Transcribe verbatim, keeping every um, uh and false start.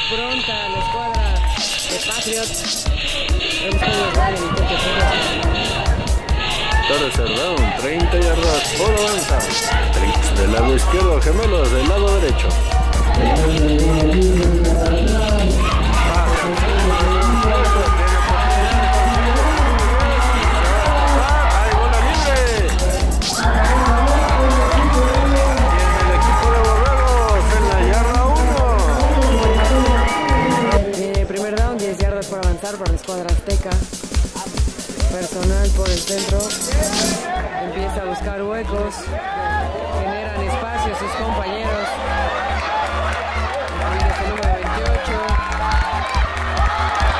pronta la escuadra de Patriots. Vemos cómo les va el intento de tercer down, treinta yardas por avanzar. Trips del lado izquierdo, gemelos del lado derecho. ¡Hay bola libre! Tiene el equipo de Borregos en la yarda uno. Eh, primer down, diez yardas por avanzar para la escuadra azteca. Personal por el centro. Empieza a buscar huecos. Generan espacio sus compañeros. El número veintiocho.